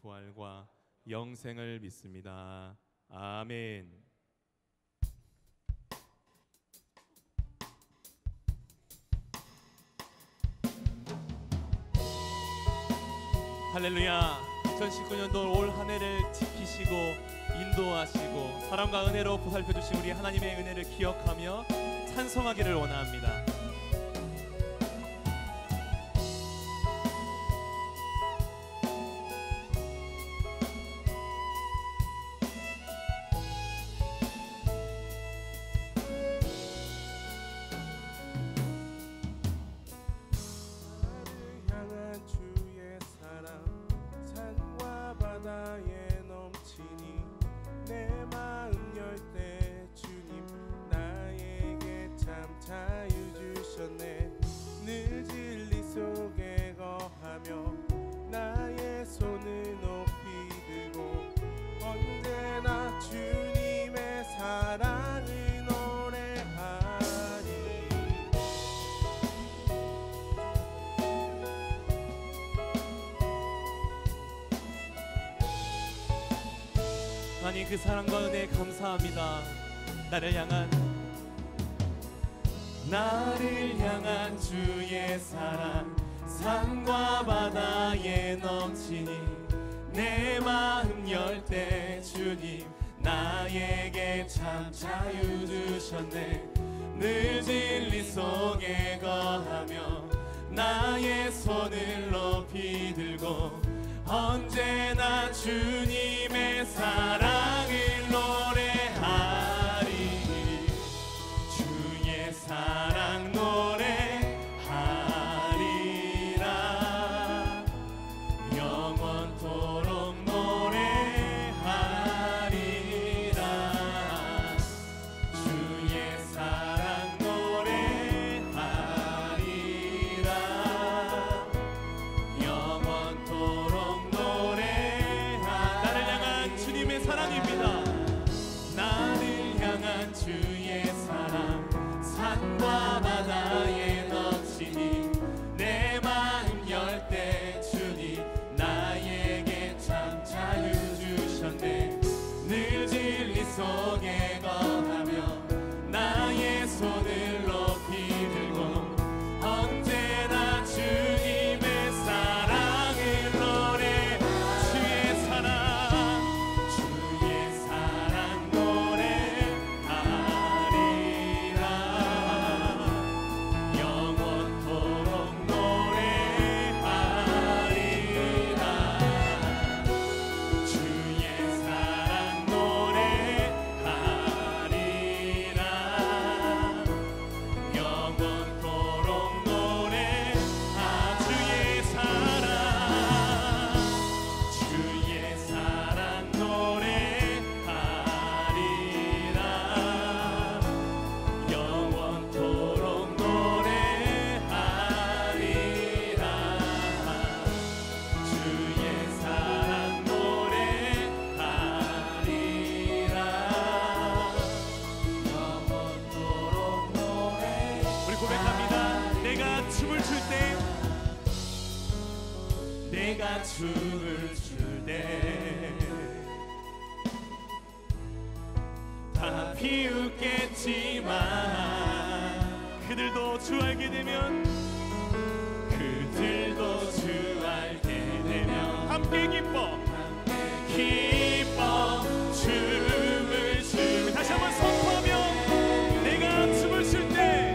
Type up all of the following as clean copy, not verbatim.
부활과 영생을 믿습니다. 아멘. 할렐루야. 2019년도 올 한 해를 지키시고 인도하시고 사랑과 은혜로 보살펴 주신 우리 하나님의 은혜를 기억하며 찬송하기를 원합니다. 하나님, 그 사랑과 은혜에 감사합니다. 나를 향한 주의 사랑, 산과 바다에 넘치니 내 마음 열 때 주님 나에게 참 자유 주셨네. 늘 진리 속에 거하며 나의 손을 높이 들고 언제나 주님의 사랑을 노래하리. 주의 사랑 노래하리라. 영원토록 노래하리라. 주의 사랑 노래하리라. 영원토록 사랑입니다. 나를 향한 주의 사랑, 산과 바다에 넘치니 내 마음 열 때 주님 나에게 참 자유 주셨네. 늘 진리 속에 거하며 나의 손을 높이 들고 언제나 주님의 사랑을 노래. 주의 사랑 내가 춤을 출 때 다 비웃겠지만 그들도 주 알게 되면 함께 기뻐 춤을 추며 다시 한번 선포하며 내가 춤을 출 때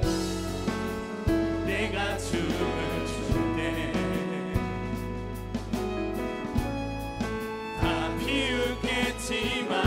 내가 춤을 출 때 다 비웃겠지만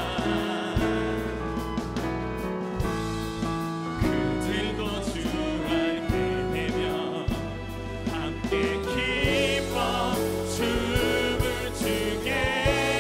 그들도 주 알게 되면 함께 기뻐 춤을 추게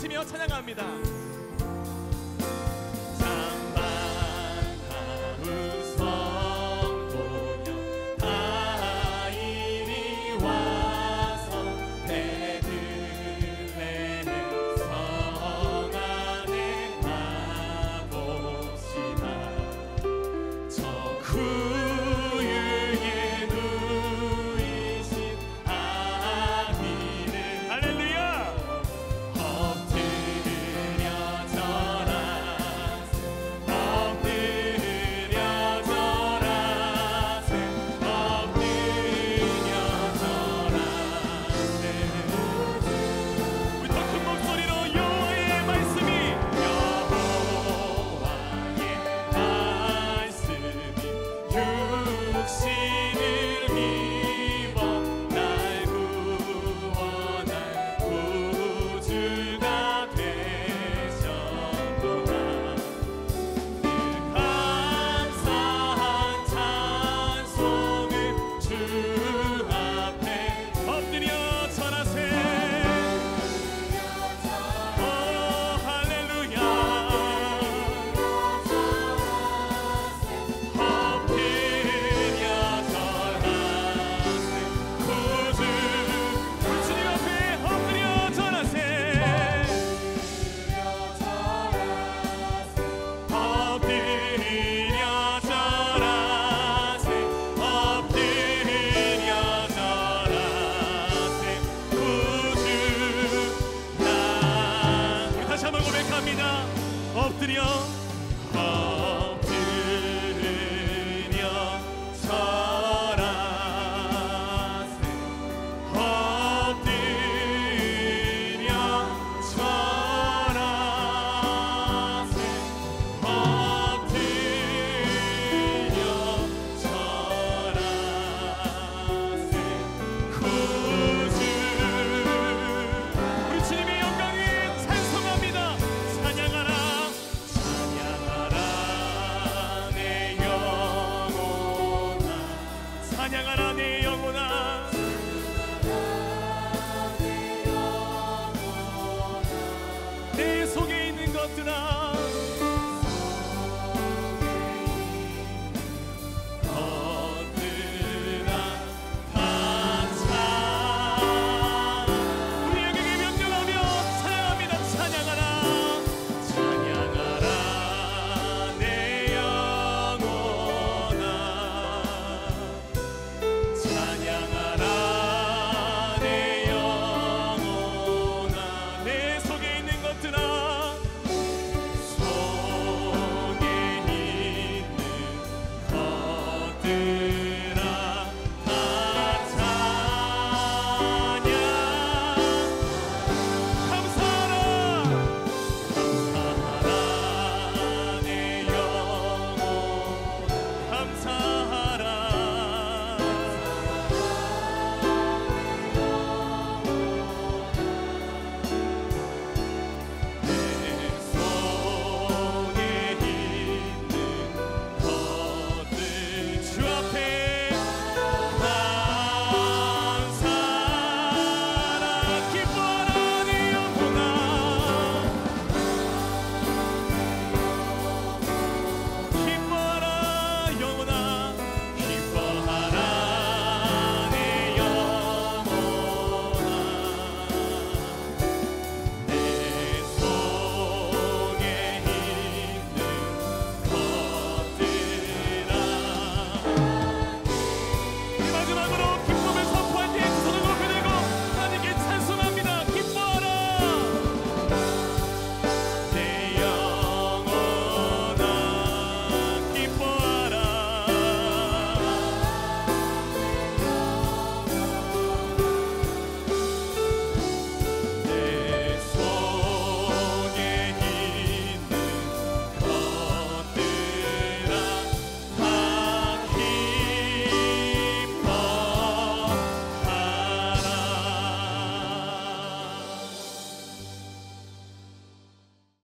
외치며 찬양합니다. 그